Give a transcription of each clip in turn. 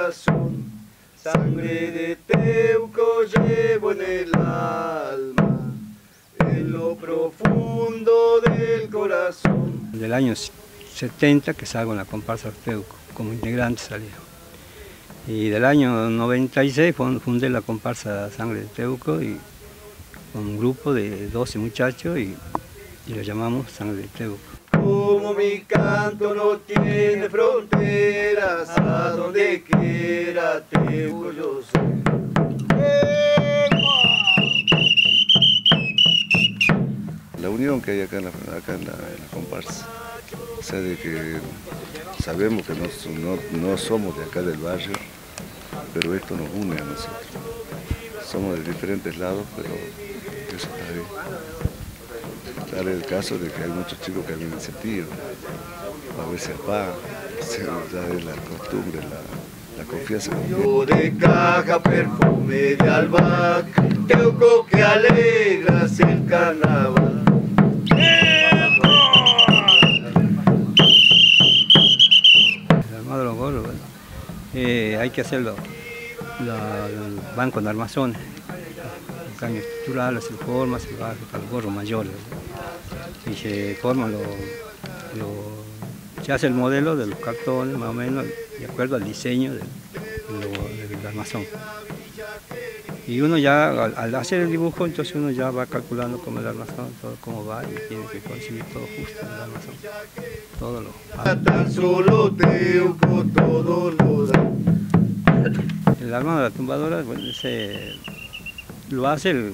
corazón, sangre de Teuco llevo en el alma, en lo profundo del corazón. Del año 70 que salgo en la comparsa Teuco, como integrante salía. Y del año 96 fundé la comparsa Sangre de Teuco y con un grupo de 12 muchachos y lo llamamos Sangre de Teuco. Como mi canto no tiene fronteras, a donde quiera Teuco yo soy. La unión que hay acá en la comparsa, o sea, de que sabemos que no somos de acá del barrio, pero esto nos une a nosotros. Somos de diferentes lados, pero eso está bien. Claro, el caso de que hay muchos chicos que han iniciativa, a veces apagan, ya es la costumbre, la confianza. Yo de caja, perfume de albahaca, Teuco que alegras el carnaval. El armado de los gorros, bueno, hay que hacerlo, van con armazones, el caño estructural, se forma, se baja para los gorros mayores, y se forma, se hace el modelo de los cartones más o menos, de acuerdo al diseño del armazón. Y uno ya, al hacer el dibujo, entonces uno ya va calculando cómo el armazón, todo cómo va, y tiene que conseguir todo justo en el armazón. Todo lo... Tan solo Teuco todo lo da. El armado de la tumbadora, bueno, lo hace el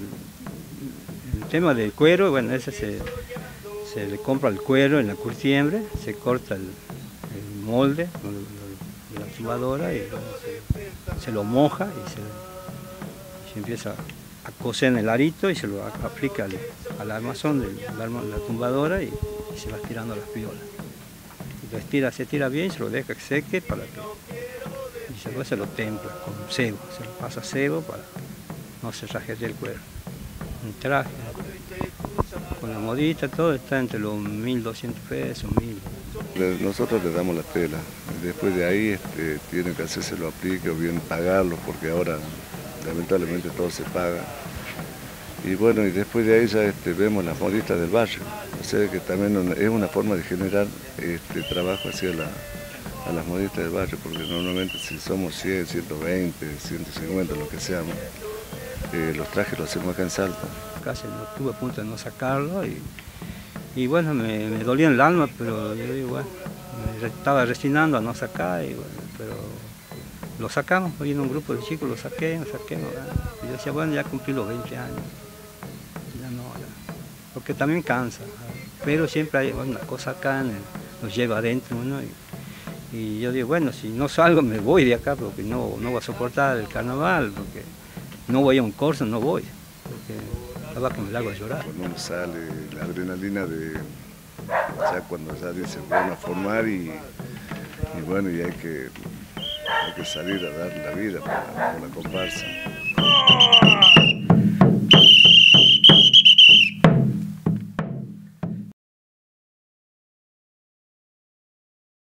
tema del cuero, bueno, ese se le compra el cuero en la curtiembre, se corta el molde de la tumbadora y bueno, se lo moja y se empieza a coser en el arito y se lo aplica al armazón de la tumbadora y se va estirando las piolas. Y se estira bien, se lo deja que seque para que y después se lo templa con cebo, se lo pasa cebo para no se rajete el cuero. Un traje con la modita, todo está entre los 1.200 pesos, 1.000. Nosotros le damos la tela, después de ahí tienen que hacerse lo aplique o bien pagarlo, porque ahora lamentablemente todo se paga. Y bueno, y después de ahí ya vemos las modistas del barrio, o sea que también es una forma de generar trabajo hacia a las modistas del barrio, porque normalmente si somos 100, 120, 150, lo que seamos, los trajes los hacemos acá en Salta. Casi no estuve a punto de no sacarlo y bueno, me dolía en el alma, pero yo digo, bueno, me estaba resignando a no sacar, y bueno, pero lo sacamos, hoy en un grupo de chicos lo saqué, y yo decía, bueno, ya cumplí los 20 años, ya no, porque también cansa, pero siempre hay una cosa acá, nos lleva adentro uno, y yo digo, bueno, si no salgo me voy de acá, porque no voy a soportar el carnaval, porque no voy a un corso, no voy, porque va que me la hago llorar. Cuando uno sale, la adrenalina ya cuando ya dice, bueno, a formar y bueno, y hay que salir a dar la vida por la comparsa.